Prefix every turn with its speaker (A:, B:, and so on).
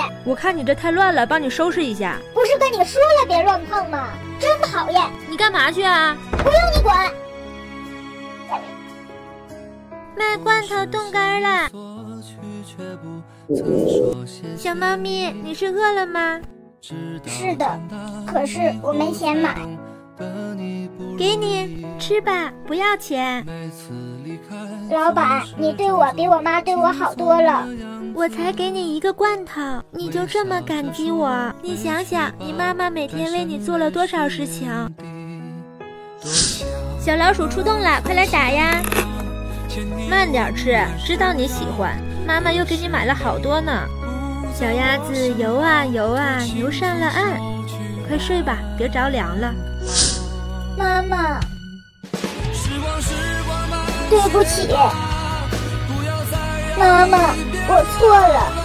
A: 我看你这太乱了，帮你收拾一下。
B: 不是跟你说了别乱碰吗？真讨厌！
A: 你干嘛去啊？
B: 不用你管。
C: 卖罐头冻干了。小猫咪，你是饿了吗？
B: 是的，可是我没钱买。
C: 给你吃吧，不要钱。
B: 老板，你对我比我妈对我好多了。
C: 我才给你一个罐头，你就这么感激我？你想想，你妈妈每天为你做了多少事情。小老鼠出动了，快来打呀！
A: 慢点吃，知道你喜欢，妈妈又给你买了好多呢。
C: 小鸭子游啊游啊，游上了岸。
A: 快睡吧，别着凉了。
B: 妈妈，对不起，妈妈，我错了。